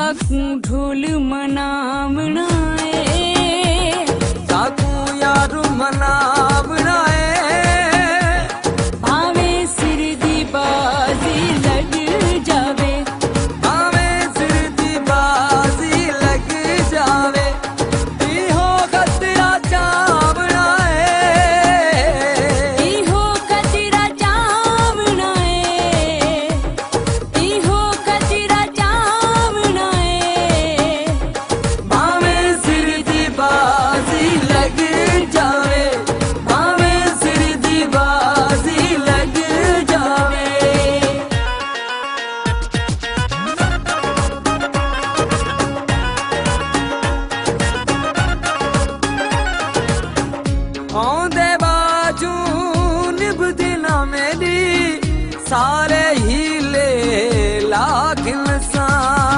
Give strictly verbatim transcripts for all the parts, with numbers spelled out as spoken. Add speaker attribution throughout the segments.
Speaker 1: साकू ढोल मनावना है,
Speaker 2: साकू यारू मनावना है।
Speaker 1: भावे सिर दी बाजी लग जावे,
Speaker 2: भावे सिर दी बाजी लग जावे। इहो खतरा चावना है,
Speaker 1: इहो खतरा चावना है, इहो खतरा चावना है।
Speaker 2: भावे सिर दी बाजी लग जावे, भावे सिर दी बाजी लग जावे। औंदे बाजू निभदी ना मेरी, सारे हीले लाखिन सा।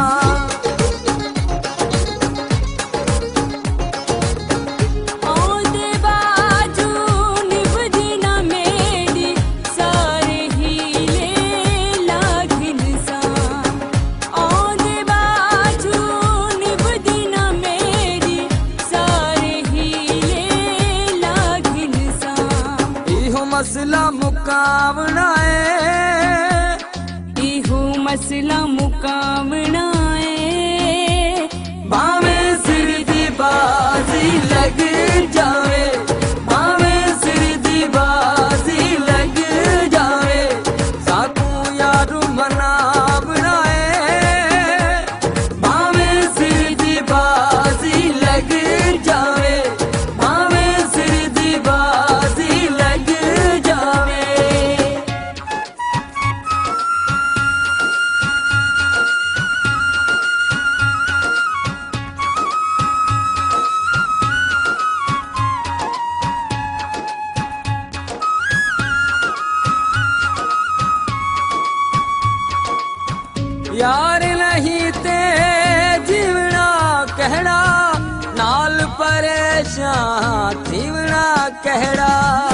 Speaker 1: औंदे बाजू निभदी ना मेरी, सारे हीले लाखिन सा। औंदे बाजू निभदी ना मेरी, सारे हीले लाखिन सा।
Speaker 2: इहो मसला मुकावना है,
Speaker 1: इहो मसला मुकावना है।
Speaker 2: भावे सिर दी बाजी लग जावे, भावे सिर दी बाजी लग जावे। साकू यारू मनावना है, भावे सिर दी बाजी लग जावे, भावे सिर दी बाजी लग जावे। यार नहीं ते जीवना कहड़ा, नाल परेशान थीवना कहड़ा।